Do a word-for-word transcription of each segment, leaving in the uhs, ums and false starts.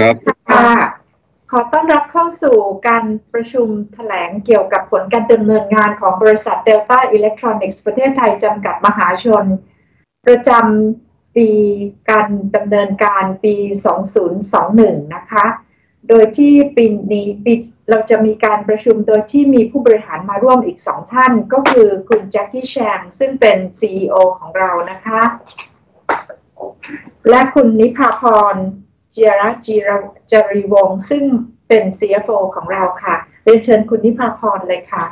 ครับค่ะขอต้อนรับเข้าสู่การประชุมแถลงเกี่ยวกับผลการดำเนินงานของบริษัท Delta Electronics ประเทศไทยจำกัดมหาชนประจำปีการดำเนินการปีสองพันยี่สิบเอ็ดนะคะโดยที่ปีนี้ปีเราจะมีการประชุมโดยที่มีผู้บริหารมาร่วมอีกสองท่านก็คือคุณแจ็คกี้แชงซึ่งเป็น ซี อี โอ ของเรานะคะและคุณนิพาพรเจียรจีรจรีวงศ์ซึ่งเป็น ซี เอฟ โอ ของเราค่ะเรียนเชิญคุณนิพาพรเลยค่ะ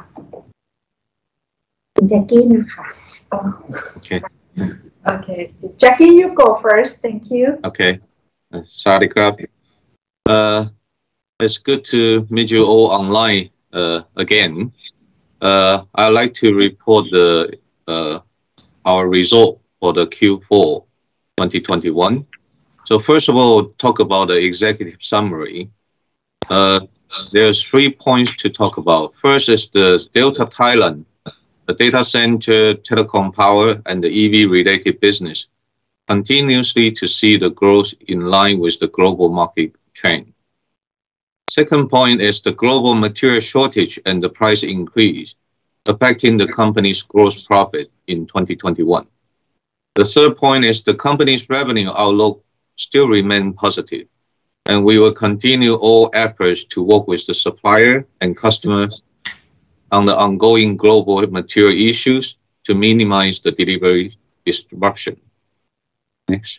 คุณแจ็คกี้นะคะโอเคโอเค Jackie you go first thank you okay สวัสดีครับ uh it's good to meet you all online uh again uh I'd like to report the uh our result for the Q four twenty twenty-one. So first of all, talk about the executive summary. Uh, there's three points to talk about. First is the Delta Thailand, the data center, telecom power, and the E V-related business continuously to see the growth in line with the global market trend. Second point is the global material shortage and the price increase affecting the company's gross profit in twenty twenty-one. The third point is the company's revenue outlook still remain positive, and we will continue all efforts to work with the supplier and customers on the ongoing global material issues to minimize the delivery disruption. Next.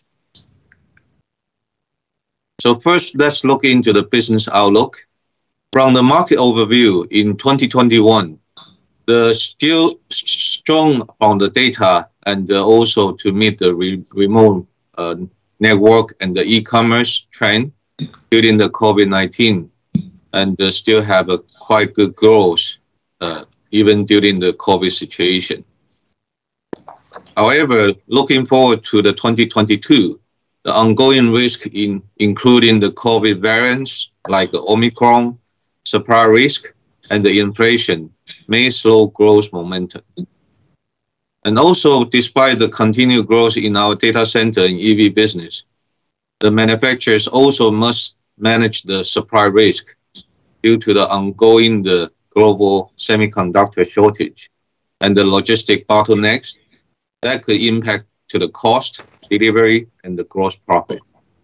So first, let's look into the business outlook. From the market overview in twenty twenty-one, the still strong on the data and uh, also to meet the re remote uh, network and the e-commerce trend during the COVID nineteen, and uh, still have a quite good growth uh, even during the COVID situation. However, looking forward to the twenty twenty-two, the ongoing risk in including the COVID variants like Omicron, supply risk, and the inflation may slow growth momentum. And also, despite the continued growth in our data center and E V business, the manufacturers also must manage the supply risk due to the ongoing the global semiconductor shortage and the logistic bottlenecks that could impact to the cost, delivery, and the gross profit.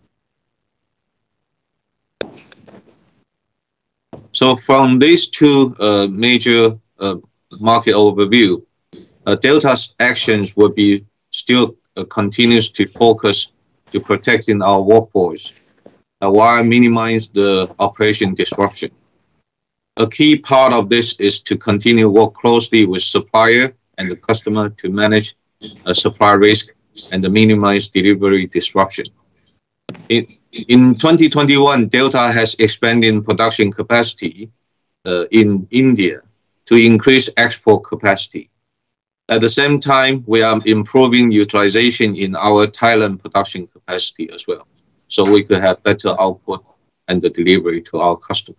So from these two uh, major uh, market overview, uh, Delta's actions will be still uh, continues to focus to protecting our workforce uh, while minimize the operation disruption. A key part of this is to continue work closely with supplier and the customer to manage uh, supply risk and to minimize delivery disruption. In, in twenty twenty-one, Delta has expanded production capacity uh, in India to increase export capacity. At the same time, we are improving utilization in our Thailand production capacity as well, so we could have better output and the delivery to our customers.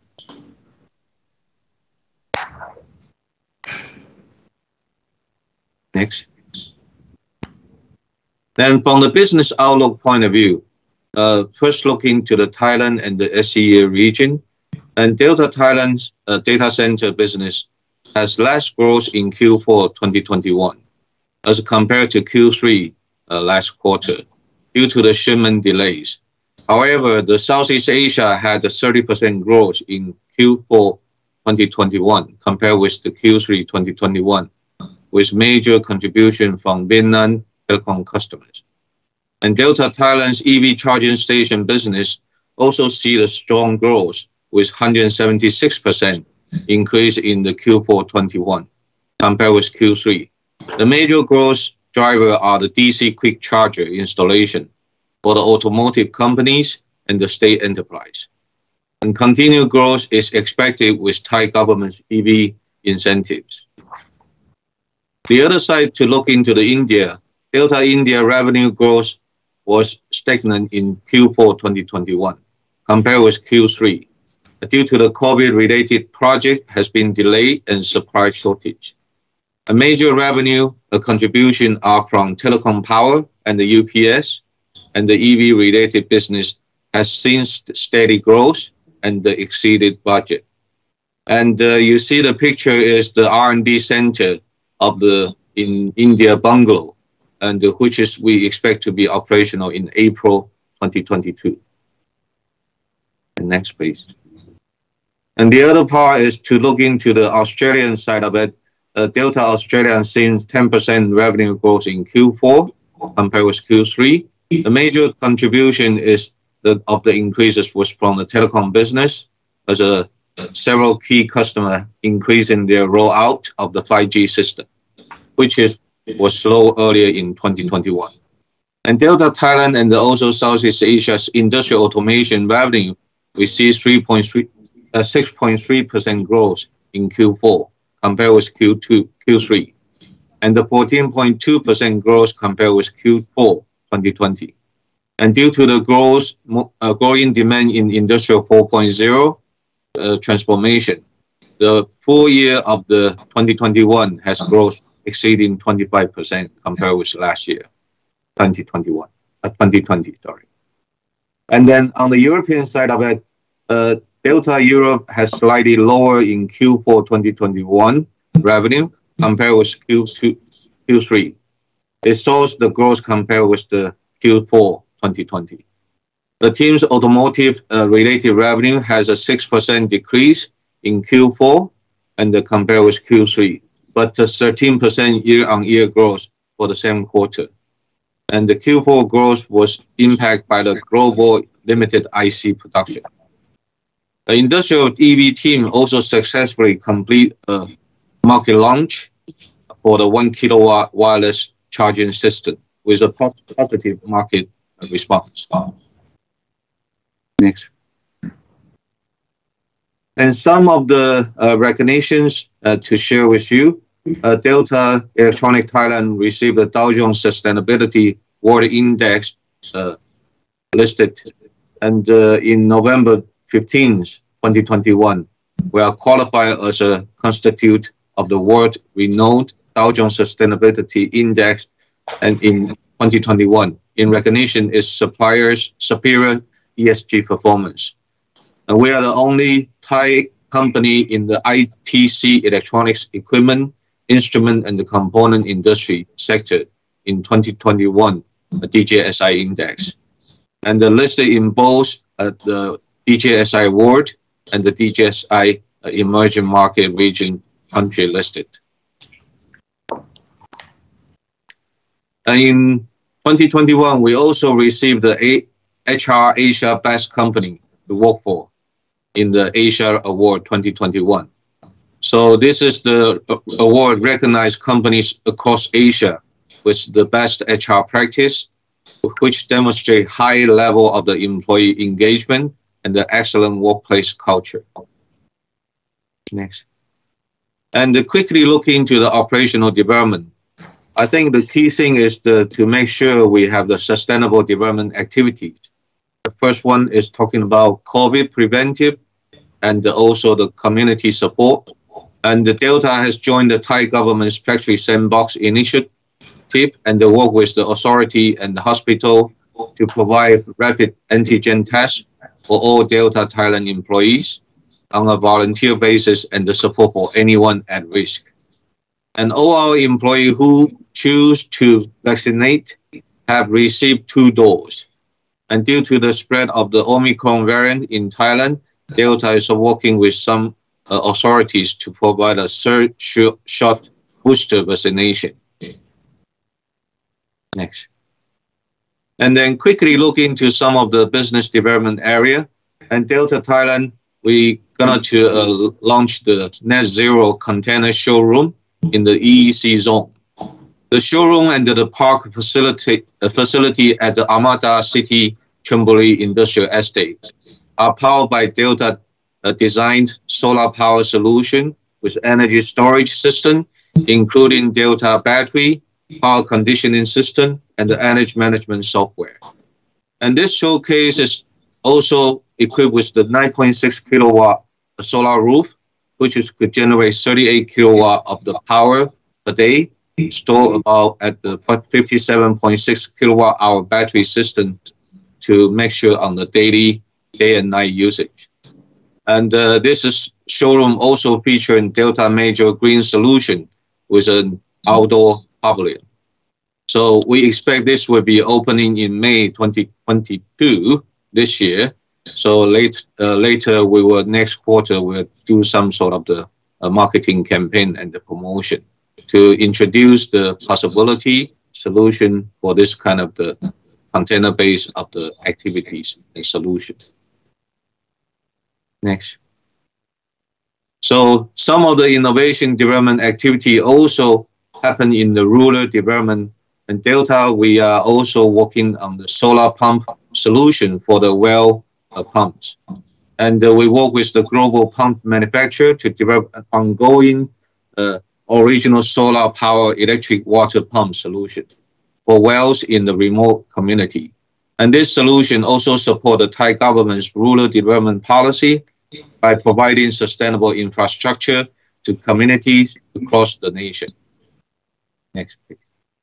Next. Then from the business outlook point of view, uh, first looking to the Thailand and the S E A region, and Delta Thailand's uh, data center business has less growth in Q four twenty twenty-one as compared to Q three uh, last quarter due to the shipment delays. However, the Southeast Asia had a thirty percent growth in Q four twenty twenty-one compared with the Q three twenty twenty-one, with major contribution from Vietnam telecom customers. And Delta Thailand's E V charging station business also see the strong growth with one hundred seventy-six percent increase in the Q four twenty-one compared with Q three. The major growth driver are the D C quick charger installation for the automotive companies and the state enterprise. And continued growth is expected with Thai government's E V incentives. The other side to look into the India, Delta India revenue growth was stagnant in Q four twenty twenty-one compared with Q three. Due to the COVID-related project has been delayed and supply shortage. A major revenue a contribution are from telecom power and the U P S, and the E V-related business has seen steady growth and exceeded budget. And uh, you see the picture is the R and D center of the in India bungalow, and uh, which is we expect to be operational in April twenty twenty-two. And next, please. And the other part is to look into the Australian side of it. Uh, Delta Australia has seen ten percent revenue growth in Q four compared with Q three. The major contribution is the, of the increases was from the telecom business, as a several key customers increasing their rollout of the five G system, which is was slow earlier in twenty twenty-one. And Delta Thailand and also Southeast Asia's industrial automation revenue, we see three point three, uh, six point three percent growth in Q four compared with Q two, Q three, and the fourteen point two percent growth compared with Q four twenty twenty. And due to the growth, uh, growing demand in Industrial four point oh uh, transformation, the full year of the twenty twenty-one has growth exceeding twenty-five percent compared with last year, twenty twenty-one, uh, twenty twenty, sorry. And then on the European side of it, uh, Delta Europe has slightly lower in Q four twenty twenty-one revenue compared with Q two, Q three. It shows the growth compared with the Q four twenty twenty. The team's automotive uh, related revenue has a six percent decrease in Q four and uh, compared with Q three, but a thirteen percent year-on-year growth for the same quarter. And the Q four growth was impacted by the global limited I C production. The industrial E V team also successfully complete a market launch for the one kilowatt wireless charging system with a positive market response. Next. And some of the uh, recognitions uh, to share with you. Uh, Delta Electronics Thailand received the Dow Jones Sustainability World Index uh, listed, and uh, in November fifteenth, twenty twenty-one, we are qualified as a constituent of the world-renowned Dow Jones Sustainability Index, and in twenty twenty-one, in recognition is suppliers' superior E S G performance. And we are the only Thai company in the I T C electronics equipment, instrument, and the component industry sector in twenty twenty-one, a D J S I index. And the listed in both uh, the D J S I World and the D J S I uh, Emerging Market Region country listed. And in twenty twenty-one, we also received the H R Asia Best Company to work for in the Asia Award twenty twenty-one. So this is the award recognized companies across Asia with the best H R practice, which demonstrate high level of the employee engagement and the excellent workplace culture. Next. And quickly look into the operational development. I think the key thing is the, to make sure we have the sustainable development activities. The first one is talking about COVID preventive and also the community support. And the Delta has joined the Thai government's Factory Sandbox initiative and they work with the authority and the hospital to provide rapid antigen tests for all Delta Thailand employees on a volunteer basis and the support for anyone at risk. And all our employees who choose to vaccinate have received two doses. And due to the spread of the Omicron variant in Thailand, Delta is working with some uh, authorities to provide a third shot booster vaccination. Next. And then quickly look into some of the business development area. And Delta Thailand, we gonna to uh, launch the net zero container showroom in the E E C zone. The showroom and the park facility, uh, facility at the Amata City Chonburi Industrial Estate are powered by Delta uh, designed solar power solution with energy storage system, including Delta battery, power conditioning system, and the energy management software. And this showcase is also equipped with the nine point six kilowatt solar roof, which is, could generate thirty-eight kilowatt of the power per day, store about at the fifty-seven point six kilowatt hour battery system to make sure on the daily, day and night usage. And uh, this is showroom also featuring Delta Major Green Solution with an outdoor pavilion. So we expect this will be opening in May twenty twenty-two this year. So late, uh, later we will next quarter we'll do some sort of the uh, marketing campaign and the promotion to introduce the possibility solution for this kind of the container base of the activities and solutions. Next. So some of the innovation development activity also happen in the rural development. And Delta, we are also working on the solar pump solution for the well uh, pumps. And uh, we work with the global pump manufacturer to develop an ongoing uh, original solar power electric water pump solution for wells in the remote community. And this solution also supports the Thai government's rural development policy by providing sustainable infrastructure to communities across the nation. Next, please.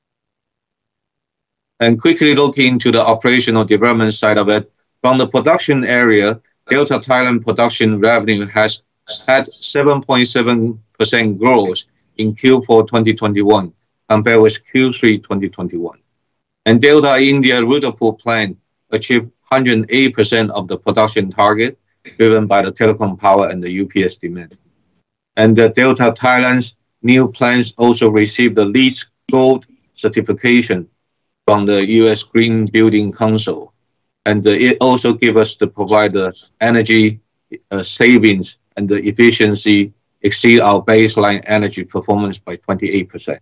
And quickly looking into the operational development side of it, from the production area, Delta Thailand production revenue has had seven point seven percent growth in Q four twenty twenty-one compared with Q three twenty twenty-one. And Delta India Rudapur plant achieved one hundred eight percent of the production target, driven by the telecom power and the U P S demand. And the Delta Thailand's new plants also received the LEED Gold certification from the U S Green Building Council. And uh, it also gives us to provide the energy uh, savings and the efficiency exceed our baseline energy performance by twenty-eight percent.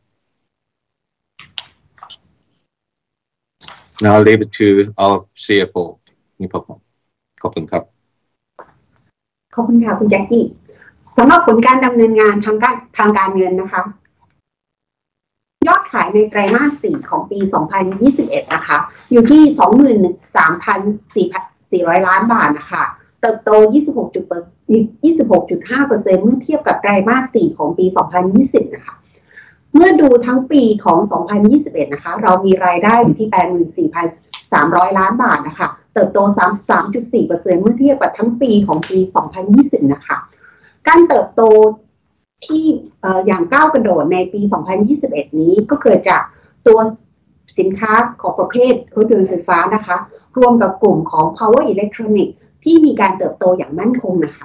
Now I'll leave it to our C F O, Nippon. ขอบคุณครับขอบคุณค่ะคุณแจ็คกี้สำหรับผลการดำเนินงานทางการทางการเงินนะคะยอดขายในไตรมาสสี่ของปีสองพันยี่สิบเอ็ดนะคะอยู่ที่ สองหมื่นสามพันสี่ร้อย ล้านบาทนะคะเติบโต ยี่สิบหกจุดห้าเปอร์เซ็นต์ เมื่อเทียบกับไตรมาสสี่ของปีสองพันยี่สิบนะคะเมื่อดูทั้งปีของสองพันยี่สิบเอ็ดนะคะเรามีรายได้อยู่ที่ แปดหมื่นสี่พันสามร้อย ล้านบาทนะคะเติบโต สามสิบสามจุดสี่เปอร์เซ็นต์ เมื่อเทียบกับทั้งปีของปีสองพันยี่สิบนะคะการเติบโตที่อย่างก้าวกระโดดในปีสองพันยี่สิบเอ็ดนี้ก็เกิดจากตัวสินค้าของประเภทรถยนต์ไฟฟ้านะคะรวมกับกลุ่มของ Power Electronic ที่มีการเติบโตอย่างมั่นคงนะคะ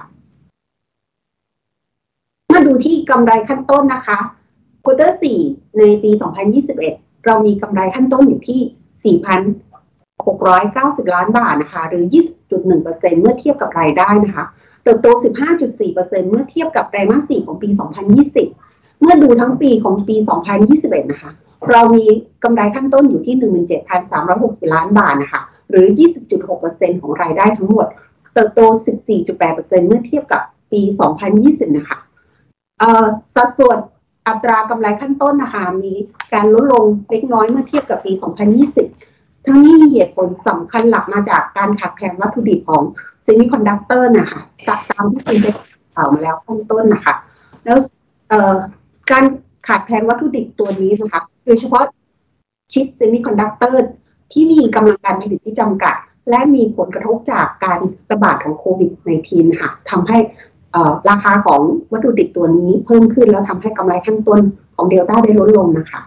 มาดูที่กำไรขั้นต้นนะคะควอเตอร์สี่ในปีสองพันยี่สิบเอ็ดเรามีกำไรขั้นต้นอยู่ที่ สี่พันหกร้อยเก้าสิบ ล้านบาทนะคะหรือ ยี่สิบจุดหนึ่งเปอร์เซ็นต์ เมื่อเทียบกับรายได้นะคะเติบโต สิบห้าจุดสี่เปอร์เซ็นต์ เมื่อเทียบกับไตรมาสสี่ของปีสองพันยี่สิบเมื่อดูทั้งปีของปีสองพันยี่สิบเอ็ดนะคะเรามีกำไรขั้นต้นอยู่ที่ หนึ่งหมื่นเจ็ดพันสามร้อยหกสิบ ล้านบาทนะคะหรือ ยี่สิบจุดหกเปอร์เซ็นต์ ของรายได้ทั้งหมดเติบโต สิบสี่จุดแปดเปอร์เซ็นต์ เมื่อเทียบกับปีสองพันยี่สิบนะคะเอ่อสัดส่วนอัตรากำไรขั้นต้นนะคะมีการลดลงเล็กน้อยเมื่อเทียบกับปีสองพันยี่สิบทั้งนี้มีเหตุผลสำคัญหลักมาจากการขาดแคลนวัตถุดิบของเซมิคอนดักเตอร์นะคะตามที่คุณได้กล่าวมาแล้วข้างต้นนะคะแล้วการขาดแคลนวัตถุดิบตัวนี้นะคะโดยเฉพาะชิปเซมิคอนดักเตอร์ที่มีกำลังการผลิตที่จำกัดและมีผลกระทบจากการระบาดของโควิด สิบเก้า ค่ะทำให้ราคาของวัตถุดิบตัวนี้เพิ่มขึ้นแล้วทำให้กำไรขั้นต้นของเดลต้าได้ลดลงนะคะ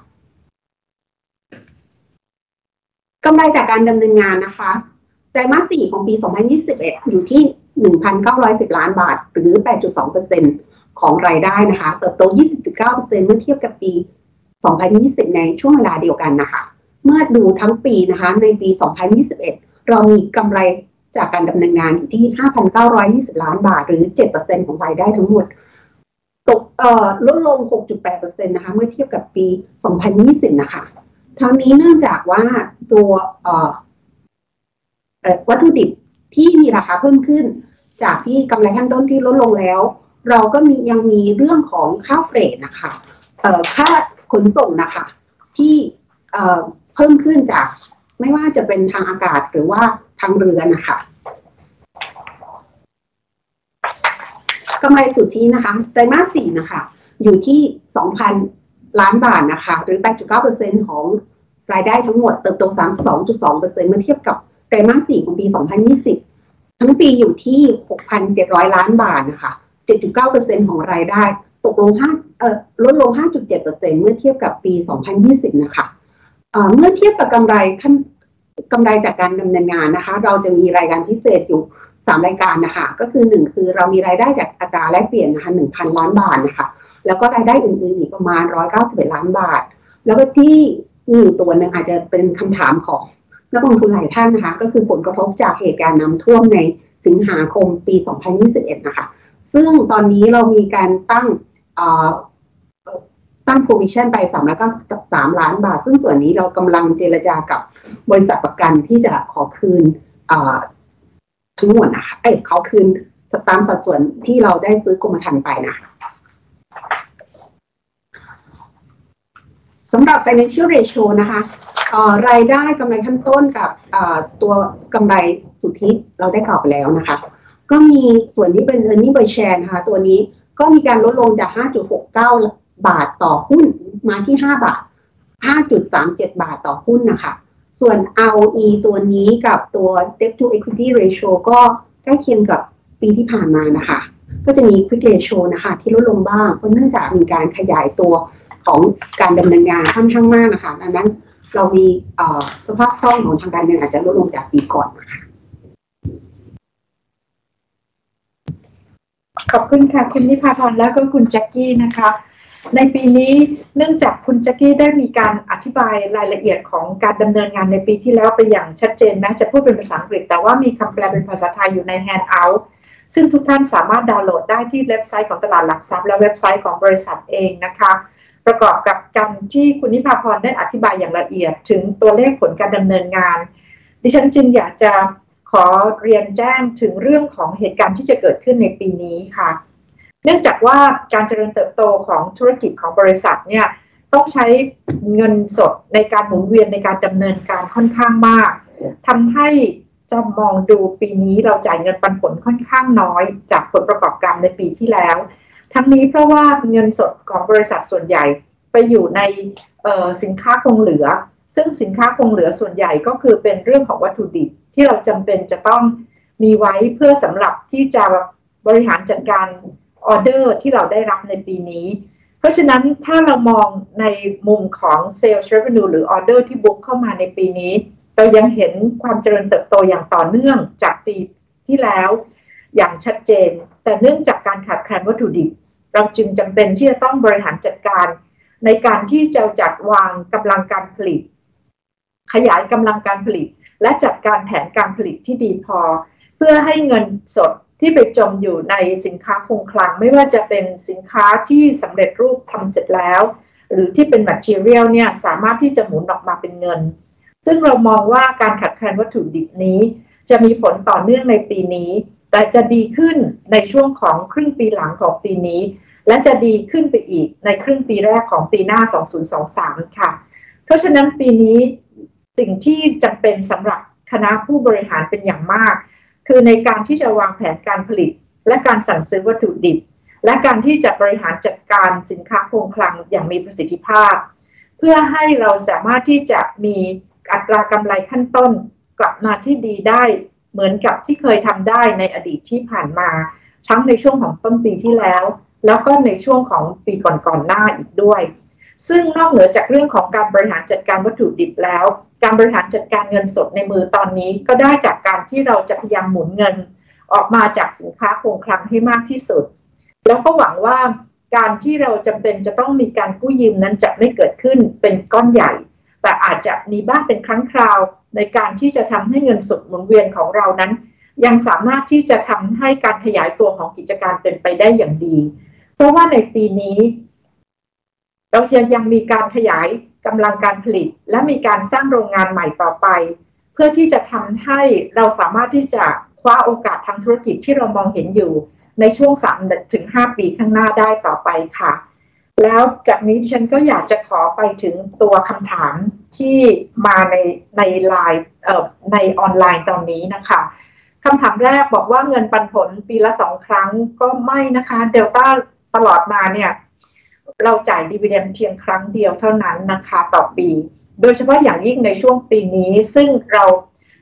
กำไรจากการดำเนินงานนะคะไตรมาสสี่ของปีสองพันยี่สิบเอ็ดอยู่ที่ หนึ่งพันเก้าร้อยสิบ ล้านบาทหรือ แปดจุดสองเปอร์เซ็นต์ ของรายได้นะคะเติบโต ยี่สิบจุดเก้าเปอร์เซ็นต์ เมื่อเทียบกับปีสองพันยี่สิบในช่วงเวลาเดียวกันนะคะเมื่อดูทั้งปีนะคะในปีสองพันยี่สิบเอ็ดเรามีกำไรจากการดำเนินงานอยู่ที่ ห้าพันเก้าร้อยยี่สิบ ล้านบาทหรือ เจ็ดเปอร์เซ็นต์ ของรายได้ทั้งหมดตกเอ่อลดลง หกจุดแปดเปอร์เซ็นต์ นะคะเมื่อเทียบกับปีสองพันยี่สิบนะคะทั้งนี้เนื่องจากว่าตัววัตถุดิบที่มีราคาเพิ่มขึ้นจากที่กำไรขั้นต้นที่ลดลงแล้วเราก็มียังมีเรื่องของค่าเฟรตนะคะค่าขนส่งนะคะที่เพิ่มขึ้นจากไม่ว่าจะเป็นทางอากาศหรือว่าทางเรือนะคะกำไรสุทธินะคะไตรมาสสี่นะคะอยู่ที่ สองพัน ล้านบาทนะคะหรือ แปดจุดเก้าเปอร์เซ็นต์ ของรายได้ทั้งหมดเติบโต สามสิบสองจุดสองเปอร์เซ็นต์ เมื่อเทียบกับไตรมาสสี่ของปีสองพันยี่สิบทั้งปีอยู่ที่ หกพันเจ็ดร้อย ล้านบาทนะคะ เจ็ดจุดเก้าเปอร์เซ็นต์ ของรายได้ตกลง5เอ่อลดลง ห้าจุดเจ็ดเปอร์เซ็นต์ เมื่อเทียบกับปีสองพันยี่สิบนะคะเอ่อเมื่อเทียบกับกำไรขั้นกำไรจากการดำเนินงานนะคะเราจะมีรายการพิเศษอยู่สามรายการนะคะก็คือหนึ่งคือเรามีรายได้จากอัตราแลกเปลี่ยนนะคะ หนึ่งพัน ล้านบาทนะคะแล้วก็รายได้อื่นๆอีกประมาณหนึ่งร้อยเก้าสิบเอ็ดล้านบาทแล้วก็ที่มีอยู่ตัวนึงอาจจะเป็นคำถามของนักลงทุนหลายท่านนะคะก็คือผลกระทบจากเหตุการณ์น้ำท่วมในสิงหาคมปีสองพันยี่สิบเอ็ดนะคะซึ่งตอนนี้เรามีการตั้งตั้ง provision ไปสามร้อยเก้าสิบสามล้านบาทซึ่งส่วนนี้เรากำลังเจรจากับบริษัทประกันที่จะขอคืนทั้งหมดนะคะเอ้ยขอคืนตามสัดส่วนที่เราได้ซื้อกรมธรรม์ไปนะคะสำหรับ financial ratio นะคะรายได้กำไรขั้นต้นกับตัวกำไรสุทธิเราได้กล่าวไปแล้วนะคะก็มีส่วนที่เป็น earning per share นะคะตัวนี้ก็มีการลดลงจาก ห้าจุดหกเก้า บาทต่อหุ้นมาที่ห้าบาท ห้าจุดสามเจ็ด บาทต่อหุ้นนะคะส่วน อาร์ โอ อี ตัวนี้กับตัว debt to equity ratio ก็ใกล้เคียงกับปีที่ผ่านมานะคะก็จะมี quick ratio นะคะที่ลดลงบ้างเพราะเนื่องจากมีการขยายตัวของการดำเนินงานค่อนข้างมากนะคะดังนั้นเรามีสภาพคล่องของทางการเงินอาจจะลดลงจากปีก่อนนะคะขอบคุณค่ะคุณนิพาพรแล้วก็คุณแจ็คกี้นะคะในปีนี้เนื่องจากคุณแจ็คกี้ได้มีการอธิบายรายละเอียดของการดำเนินงานในปีที่แล้วไปอย่างชัดเจนนะจะพูดเป็นภาษาอังกฤษแต่ว่ามีคำแปลเป็นภาษาไทยอยู่ใน handout ซึ่งทุกท่านสามารถดาวน์โหลดได้ที่เว็บไซต์ของตลาดหลักทรัพย์และเว็บไซต์ของบริษัทเองนะคะประกอบกับการที่คุณนิพาพรได้อธิบายอย่างละเอียดถึงตัวเลขผลการดำเนินงานดิฉันจึงอยากจะขอเรียนแจ้งถึงเรื่องของเหตุการณ์ที่จะเกิดขึ้นในปีนี้ค่ะเนื่องจากว่าการเจริญเติบโตของธุรกิจของบริษัทเนี่ยต้องใช้เงินสดในการหมุนเวียนในการดำเนินการค่อนข้างมากทำให้จะมองดูปีนี้เราจ่ายเงินปันผลค่อนข้างน้อยจากผลประกอบการในปีที่แล้วทั้งนี้เพราะว่าเงินสดของบริษัทส่วนใหญ่ไปอยู่ในสินค้าคงเหลือซึ่งสินค้าคงเหลือส่วนใหญ่ก็คือเป็นเรื่องของวัตถุดิบที่เราจำเป็นจะต้องมีไว้เพื่อสำหรับที่จะบริหารจัดการออเดอร์ที่เราได้รับในปีนี้เพราะฉะนั้นถ้าเรามองในมุมของ Sales Revenue หรือออเดอร์ที่บุ๊กเข้ามาในปีนี้เรายังเห็นความเจริญเติบโตอย่างต่อเนื่องจากปีที่แล้วอย่างชัดเจนแต่เนื่องจากการขาดแคลนวัตถุดิบเราจึงจำเป็นที่จะต้องบริหารจัดการในการที่จะจัดวางกำลังการผลิตขยายกำลังการผลิตและจัดการแผนการผลิตที่ดีพอเพื่อให้เงินสดที่ไปจมอยู่ในสินค้าคงคลังไม่ว่าจะเป็นสินค้าที่สำเร็จรูปทำเสร็จแล้วหรือที่เป็น material เนี่ยสามารถที่จะหมุนออกมาเป็นเงินซึ่งเรามองว่าการขาดแคลนวัตถุดิบนี้จะมีผลต่อเนื่องในปีนี้แต่จะดีขึ้นในช่วงของครึ่งปีหลังของปีนี้และจะดีขึ้นไปอีกในครึ่งปีแรกของปีหน้าสองพันยี่สิบสามค่ะเพราะฉะนั้นปีนี้สิ่งที่จำเป็นสำหรับคณะผู้บริหารเป็นอย่างมากคือในการที่จะวางแผนการผลิตและการสั่งซื้อวัตถุดิบและการที่จะบริหารจัดการสินค้าคงคลังอย่างมีประสิทธิภาพเพื่อให้เราสามารถที่จะมีอัตรากำไรขั้นต้นกลับมาที่ดีได้เหมือนกับที่เคยทำได้ในอดีตที่ผ่านมาทั้งในช่วงของต้นปีที่แล้วแล้วก็ในช่วงของปีก่อนๆหน้าอีกด้วยซึ่งนอกเหนือจากเรื่องของการบริหารจัดการวัตถุดิบแล้วการบริหารจัดการเงินสดในมือตอนนี้ก็ได้จากการที่เราจะพยายามหมุนเงินออกมาจากสินค้าคงคลังให้มากที่สุดแล้วก็หวังว่าการที่เราจำเป็นจะต้องมีการกู้ยืมนั้นจะไม่เกิดขึ้นเป็นก้อนใหญ่แต่อาจจะมีบ้างเป็นครั้งคราวในการที่จะทำให้เงินสดหมุนเวียนของเรานั้นยังสามารถที่จะทำให้การขยายตัวของกิจการเป็นไปได้อย่างดีเพราะว่าในปีนี้เราจะยังมีการขยายกำลังการผลิตและมีการสร้างโรงงานใหม่ต่อไปเพื่อที่จะทำให้เราสามารถที่จะคว้าโอกาสทางธุรกิจที่เรามองเห็นอยู่ในช่วง สามถึงห้า ปีข้างหน้าได้ต่อไปค่ะแล้วจากนี้ฉันก็อยากจะขอไปถึงตัวคำถามที่มาในในไลน์เอ่อในออนไลน์ตอนนี้นะคะคำถามแรกบอกว่าเงินปันผลปีละสองครั้งก็ไม่นะคะเดลต้าตลอดมาเนี่ยเราจ่ายดิวิเดนด์เพียงครั้งเดียวเท่านั้นนะคะต่อปีโดยเฉพาะอย่างยิ่งในช่วงปีนี้ซึ่งเรา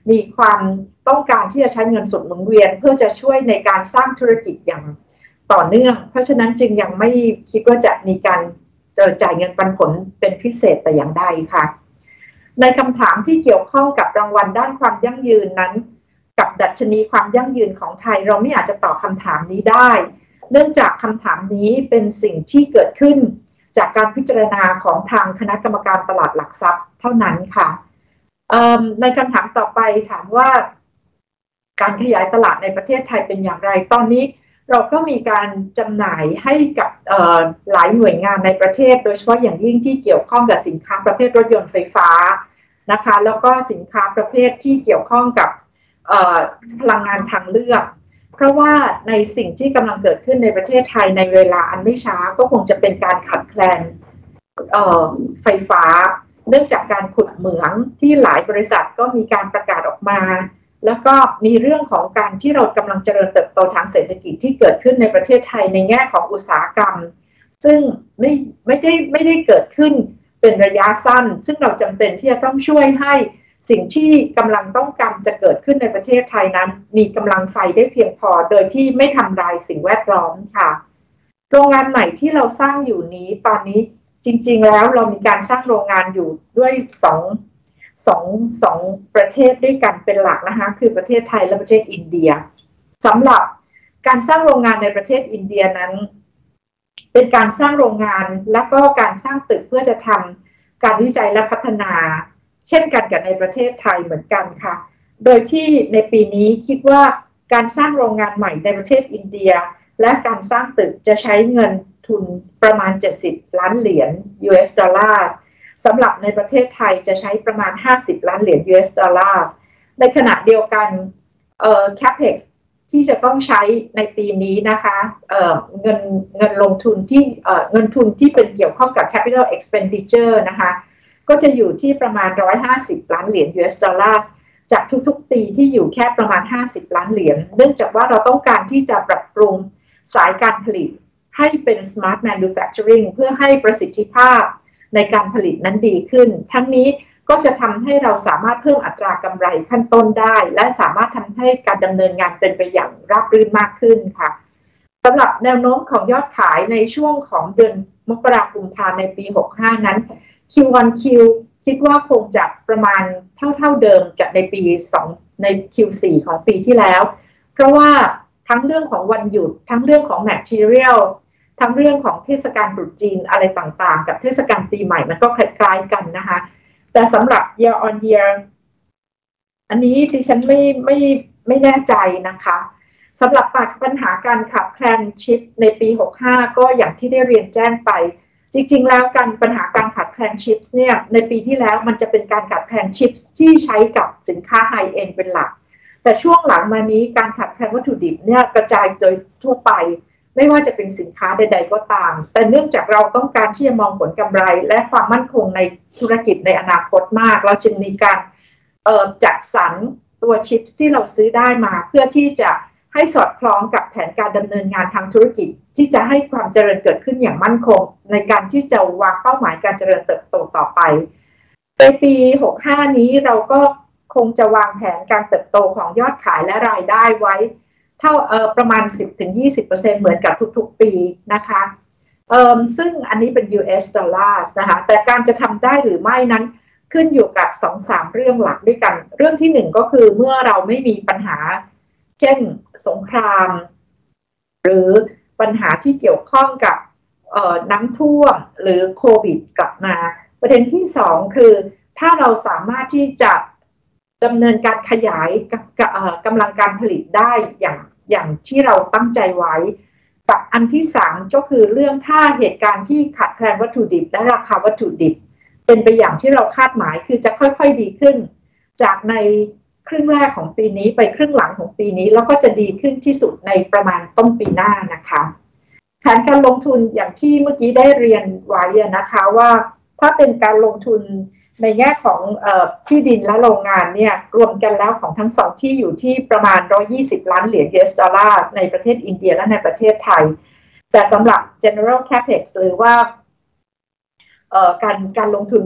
มีความต้องการที่จะใช้เงินสดหมุนเวียนเพื่อจะช่วยในการสร้างธุรกิจอย่างต่อเนื่องเพราะฉะนั้นจึงยังไม่คิดว่าจะมีการจ่ายเงินปันผลเป็นพิเศษแต่อย่างใดค่ะในคำถามที่เกี่ยวข้องกับรางวัลด้านความยั่งยืนนั้นกับดัชนีความยั่งยืนของไทยเราไม่อาจจะตอบคำถามนี้ได้เนื่องจากคำถามนี้เป็นสิ่งที่เกิดขึ้นจากการพิจารณาของทางคณะกรรมการตลาดหลักทรัพย์เท่านั้นค่ะในคำถามต่อไปถามว่าการขยายตลาดในประเทศไทยเป็นอย่างไรตอนนี้เราก็มีการจำหน่ายให้กับหลายหน่วยงานในประเทศโดยเฉพาะอย่างยิ่งที่เกี่ยวข้องกับสินค้าประเภทรถยนต์ไฟฟ้านะคะแล้วก็สินค้าประเภทที่เกี่ยวข้องกับพลังงานทางเลือกเพราะว่าในสิ่งที่กำลังเกิดขึ้นในประเทศไทยในเวลาอันไม่ช้าก็คงจะเป็นการขาดแคลนไฟฟ้าเนื่องจากการขุดเหมืองที่หลายบริษัทก็มีการประกาศออกมาแล้วก็มีเรื่องของการที่เรากำลังเจริญเติบโตทางเศรษฐกิจที่เกิดขึ้นในประเทศไทยในแง่ของอุตสาหกรรมซึ่งไม่ไม่ได้ไม่ได้เกิดขึ้นเป็นระยะสั้นซึ่งเราจำเป็นที่จะต้องช่วยให้สิ่งที่กำลังต้องการจะเกิดขึ้นในประเทศไทยนั้นมีกำลังไฟได้เพียงพอโดยที่ไม่ทำลายสิ่งแวดล้อมค่ะโรงงานใหม่ที่เราสร้างอยู่นี้ตอนนี้จริงๆแล้วเรามีการสร้างโรงงานอยู่ด้วยสองสองสองประเทศด้วยกันเป็นหลักนะคะคือประเทศไทยและประเทศอินเดียสำหรับการสร้างโรงงานในประเทศอินเดียนั้นเป็นการสร้างโรงงานและก็การสร้างตึกเพื่อจะทำการวิจัยและพัฒนาเช่นกันกับในประเทศไทยเหมือนกันค่ะโดยที่ในปีนี้คิดว่าการสร้างโรงงานใหม่ในประเทศอินเดียและการสร้างตึกจะใช้เงินทุนประมาณเจ็ดสิบล้านเหรียญ ยู เอส ดอลลาร์สำหรับในประเทศไทยจะใช้ประมาณห้าสิบล้านเหรียญ ยู เอส ดอลลาร์ในขณะเดียวกันเอ่อ capex ที่จะต้องใช้ในปีนี้นะคะเอ่อเงินเงินลงทุนที่เอ่อเงินทุนที่เป็นเกี่ยวข้องกับ capital expenditure นะคะก็จะอยู่ที่ประมาณหนึ่งร้อยห้าสิบล้านเหรียญ ยู เอส ดอลลาร์จากทุกๆปีที่อยู่แค่ประมาณห้าสิบล้านเหรียญเนื่องจากว่าเราต้องการที่จะปรับปรุงสายการผลิตให้เป็น smart manufacturing เพื่อให้ประสิทธิภาพในการผลิตนั้นดีขึ้นทั้งนี้ก็จะทำให้เราสามารถเพิ่มอัตรากำไรขั้นต้นได้และสามารถทำให้การดำเนินงานเป็นไปอย่างราบรื่นมากขึ้นค่ะสำหรับแนวโน้มของยอดขายในช่วงของเดือนมกราคมในปีหกสิบห้านั้น คิว วัน คิว คิดว่าคงจะประมาณเท่าๆเดิมกับในปีสองใน คิว โฟร์ ของปีที่แล้วเพราะว่าทั้งเรื่องของวันหยุดทั้งเรื่องของ material ทั้งเรื่องของเทศกาลตรุษจีนอะไรต่างๆกับเทศกาลปีใหม่มันก็คล้ายๆกันนะคะแต่สำหรับ year on year อันนี้ดิฉันไม่ไม่ไม่แน่ใจนะคะสำหรับปัญหาการขาดแคลนชิปในปีหกสิบห้าก็อย่างที่ได้เรียนแจ้งไปจริงๆแล้วการปัญหาการขาดแคลนชิปเนี่ยในปีที่แล้วมันจะเป็นการขาดแคลนชิปที่ใช้กับสินค้าไฮเอ็นด์เป็นหลักแต่ช่วงหลังมานี้การขาดแคลนวัตถุดิบเนี่ยกระจายโดยทั่วไปไม่ว่าจะเป็นสินค้าใดๆก็ตามแต่เนื่องจากเราต้องการที่จะมองผลกำไรและความมั่นคงในธุรกิจในอนาคตมากเราจึงมีการจัดสรรตัวชิปที่เราซื้อได้มาเพื่อที่จะให้สอดคล้องกับแผนการดำเนินงานทางธุรกิจที่จะให้ความเจริญเกิดขึ้นอย่างมั่นคงในการที่จะวางเป้าหมายการเจริญเติบโตต่อไปในปีหกสิบห้านี้เราก็คงจะวางแผนการเติบโตของยอดขายและรายได้ไว้เท่าเอ่อประมาณ สิบถึงยี่สิบเปอร์เซ็นต์ เหมือนกับทุกๆปีนะคะเอ่อซึ่งอันนี้เป็น ยู เอส ดอลลาร์นะคะแต่การจะทำได้หรือไม่นั้นขึ้นอยู่กับ สองถึงสาม เรื่องหลักด้วยกันเรื่องที่หนึ่งก็คือเมื่อเราไม่มีปัญหาเช่นสงครามหรือปัญหาที่เกี่ยวข้องกับเอ่อน้ำท่วมหรือโควิดกลับมาประเด็นที่สองคือถ้าเราสามารถที่จะดำเนินการขยายกำลังการผลิตได้อย่างอย่างที่เราตั้งใจไว้กับอันที่สามก็คือเรื่องถ้าเหตุการณ์ที่ขาดแคลนวัตถุดิบและราคาวัตถุดิบเป็นไปอย่างที่เราคาดหมายคือจะค่อยๆดีขึ้นจากในครึ่งแรกของปีนี้ไปครึ่งหลังของปีนี้แล้วก็จะดีขึ้นที่สุดในประมาณต้นปีหน้านะคะแผนการลงทุนอย่างที่เมื่อกี้ได้เรียนไว้นะคะว่าถ้าเป็นการลงทุนในแง่ของเอ่อที่ดินและโรงงานเนี่ยรวมกันแล้วของทั้งสองที่อยู่ที่ประมาณหนึ่งร้อยยี่สิบล้านเหรียญ ยู เอส ดอลลาร์ในประเทศอินเดียและในประเทศไทยแต่สำหรับ general capex หรือว่าเอ่อการการลงทุนแบบ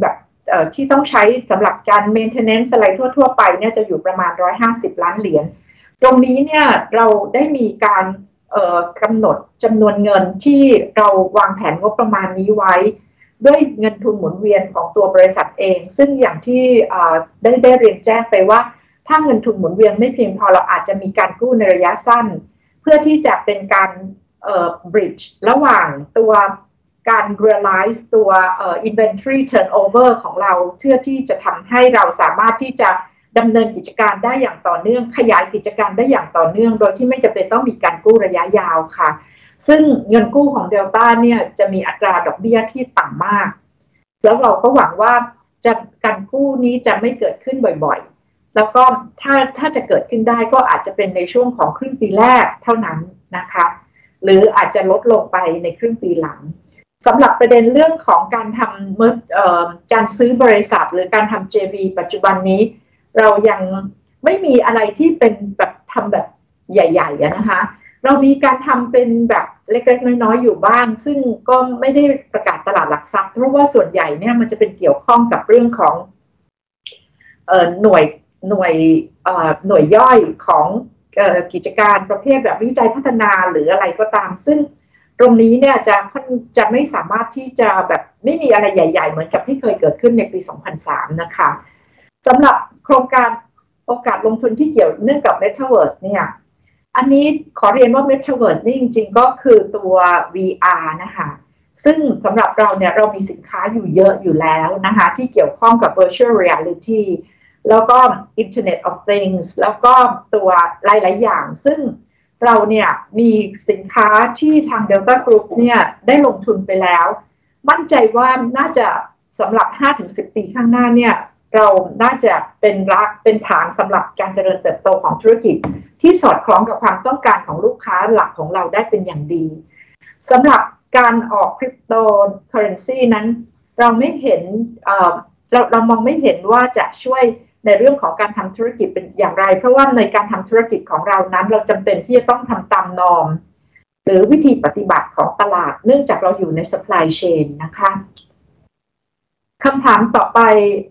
ที่ต้องใช้สำหรับการ maintenance อะไรทั่วๆไปเนี่ยจะอยู่ประมาณหนึ่งร้อยห้าสิบล้านเหรียญตรงนี้เนี่ยเราได้มีการกำหนดจำนวนเงินที่เราวางแผนงบประมาณนี้ไว้ด้วยเงินทุนหมุนเวียนของตัวบริษัทเองซึ่งอย่างที่ได้ได้เรียนแจ้งไปว่าถ้าเงินทุนหมุนเวียนไม่เพียงพอเราอาจจะมีการกู้ในระยะสั้นเพื่อที่จะเป็นการเอ่อ bridge ระหว่างตัวการ realize ตัวเอ่อ inventory turnover ของเราเพื่อที่จะทำให้เราสามารถที่จะดำเนินกิจการได้อย่างต่อเนื่องขยายกิจการได้อย่างต่อเนื่องโดยที่ไม่จำเป็นต้องมีการกู้ระยะยาวค่ะซึ่งเงินกู้ของ Delta เนี่ยจะมีอัตราดอกเบี้ยที่ต่ำมากแล้วเราก็หวังว่าจะการกู้นี้จะไม่เกิดขึ้นบ่อยๆแล้วก็ถ้าถ้าจะเกิดขึ้นได้ก็อาจจะเป็นในช่วงของครึ่งปีแรกเท่านั้นนะคะหรืออาจจะลดลงไปในครึ่งปีหลังสำหรับประเด็นเรื่องของการทำเมื่อเอ่อการซื้อบริษัทหรือการทำ เจ วี ปัจจุบันนี้เรายังไม่มีอะไรที่เป็นแบบทำแบบใหญ่ๆนะคะเรามีการทำเป็นแบบเล็กๆน้อยๆอยู่บ้างซึ่งก็ไม่ได้ประกาศตลาดหลักทรัพย์เพราะว่าส่วนใหญ่เนี่ยมันจะเป็นเกี่ยวข้องกับเรื่องของเอ่อหน่วยหน่วยเอ่อหน่วยย่อยของเอ่อกิจการประเภทแบบวิจัยพัฒนาหรืออะไรก็ตามซึ่งตรงนี้เนี่ยจะจะไม่สามารถที่จะแบบไม่มีอะไรใหญ่ๆเหมือนกับที่เคยเกิดขึ้นในปีสองพันสามนะคะสำหรับโครงการโอกาสลงทุนที่เกี่ยวเนื่องกับ Metaverse เนี่ยอันนี้ขอเรียนว่า Metaverse นี่จริงๆก็คือตัว วี อาร์ นะคะซึ่งสำหรับเราเนี่ยเรามีสินค้าอยู่เยอะอยู่แล้วนะคะที่เกี่ยวข้องกับ Virtual Reality แล้วก็ Internet of Things แล้วก็ตัวหลายๆอย่างซึ่งเราเนี่ยมีสินค้าที่ทาง Delta Group เนี่ยได้ลงทุนไปแล้วมั่นใจว่าน่าจะสำหรับ ห้าถึงสิบ ปีข้างหน้าเนี่ยเราน่าจะเป็นรักเป็นฐานสำหรับการเจริญเติบโตของธุรกิจที่สอดคล้องกับความต้องการของลูกค้าหลักของเราได้เป็นอย่างดีสำหรับการออกคริปโตเคอเรนซีนั้นเราไม่เห็นเอ่อเราเรามองไม่เห็นว่าจะช่วยในเรื่องของการทำธุรกิจเป็นอย่างไรเพราะว่าในการทำธุรกิจของเรานั้นเราจำเป็นที่จะต้องทำตามนอร์มหรือวิธีปฏิบัติของตลาดเนื่องจากเราอยู่ใน supply chain นะคะคำถามต่อไป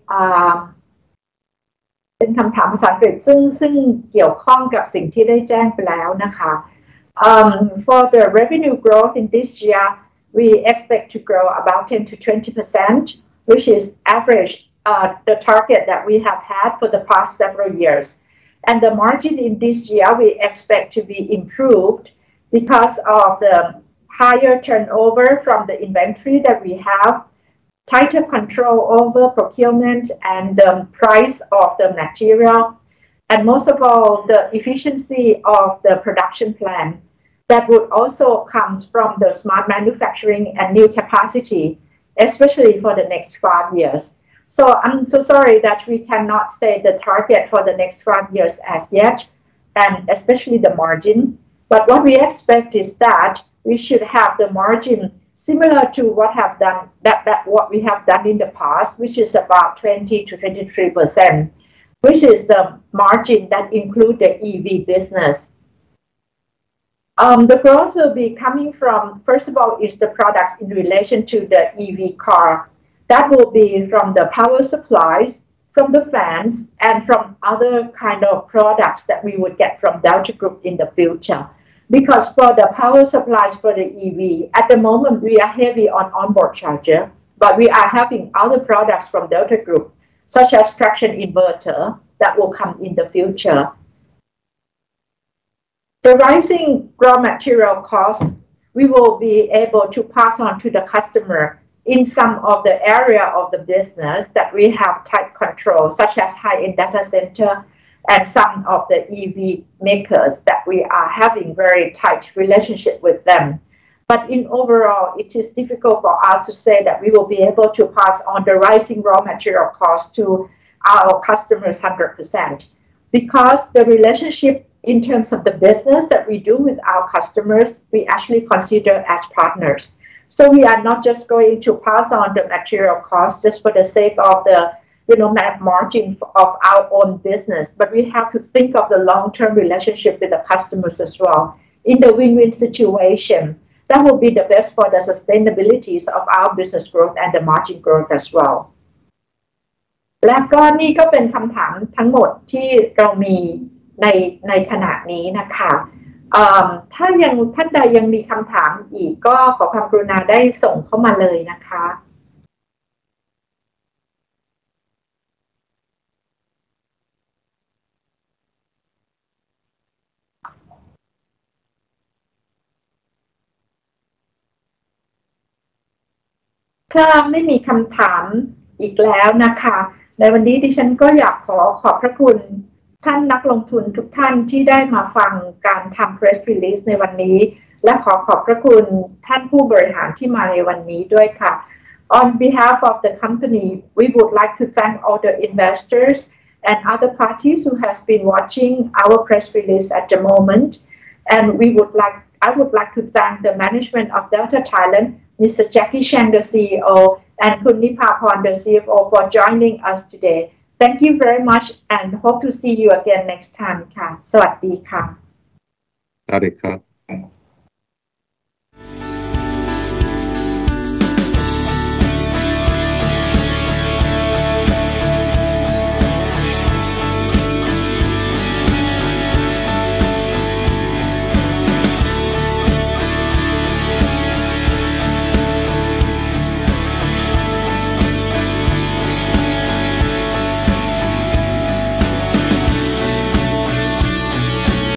เป็นคำถามภาษาอังกฤษซึ่งซึ่งเกี่ยวข้องกับสิ่งที่ได้แจ้งไปแล้วนะคะ um, for the revenue growth in this year we expect to grow about ten to twenty percent which is average uh, the target that we have had for the past several years and the margin in this year we expect to be improved because of the higher turnover from the inventory that we have tighter control over procurement and the price of the material, and most of all, the efficiency of the production plan that would also comes from the smart manufacturing and new capacity, especially for the next five years. So I'm so sorry that we cannot say the target for the next five years as yet, and especially the margin. But what we expect is that we should have the margin similar to what have done that, that what we have done in the past, which is about twenty to twenty-three percent, which is the margin that include the E V business. Um, the growth will be coming from, first of all, is the products in relation to the E V car. That will be from the power supplies, from the fans, and from other kind of products that we would get from Delta Group in the future. Because for the power supplies for the E V, at the moment we are heavy on onboard charger, but we are having other products from Delta Group, such as traction inverter, that will come in the future. The rising raw material cost, we will be able to pass on to the customer in some of the area of the business that we have tight control, such as high-end data center, and some of the E V makers that we are having very tight relationship with them. But in overall, it is difficult for us to say that we will be able to pass on the rising raw material costs to our customers one hundred percent. Because the relationship in terms of the business that we do with our customers, we actually consider as partners. So we are not just going to pass on the material costs just for the sake of the you know, margin of our own business, but we have to think of the long-term relationship with the customers as well. In the win-win situation, that will be the best for the sustainability of our business growth and the margin growth as well. และก็นี่ก็เป็นคำถามทั้งหมดที่เรามีในในขณะนี้นะคะถ้ายังท่านใดยังมีคำถามอีกก็ขอความกรุณาได้ส่งเข้ามาเลยนะคะถ้าไม่มีคำถามอีกแล้วนะคะในวันนี้ดิฉันก็อยากขอขอบพระคุณท่านนักลงทุนทุกท่านที่ได้มาฟังการทำ press release ในวันนี้และขอขอบพระคุณท่านผู้บริหารที่มาในวันนี้ด้วยค่ะ On behalf of the company, we would like to thank all the investors and other parties who has been watching our press release at the moment. And we would like, I would like to thank the management of Delta Thailand, Mister Jackie Chang, the C E O, and Khun Nipaporn, the C F O, for joining us today. Thank you very much and hope to see you again next time ค่ะสวัสดีค่ะสวัสดีครับ